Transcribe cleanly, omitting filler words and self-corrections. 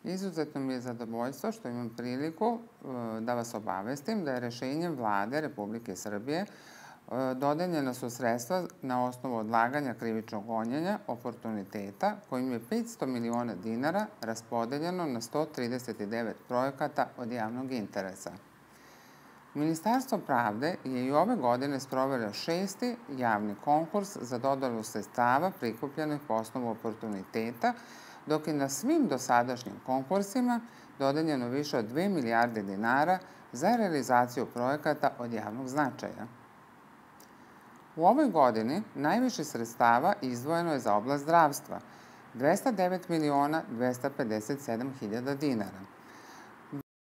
Izuzetno mi je zadovoljstvo što imam priliku da vas obavestim da je rešenjem Vlade Republike Srbije dodeljena su sredstva na osnovu odlaganja krivičnog gonjenja oportuniteta kojim je 500 miliona dinara raspodeljeno na 139 projekata od javnog interesa. Ministarstvo pravde je i ove godine sprovelo 6. javni konkurs za dodelu sredstava prikupljenih po osnovu oportuniteta, dok je na svim dosadašnjim konkursima dodeljeno više od 2 milijarde dinara za realizaciju projekata od javnog značaja. U ovoj godini najviše sredstava izdvojeno je za oblast zdravstva, 209 miliona 257 hiljada dinara.